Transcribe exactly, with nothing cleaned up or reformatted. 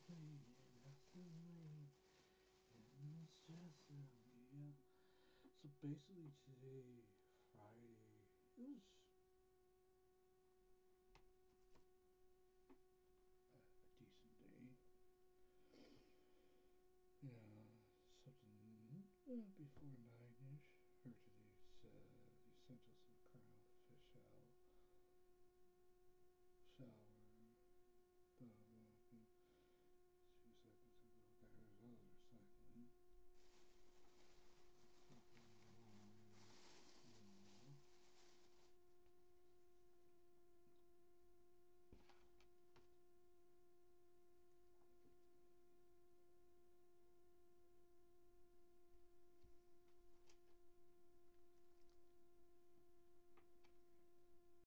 playing nothing and it's just a meal. So basically today, Friday, it was a, a decent day. Yeah, something uh, before my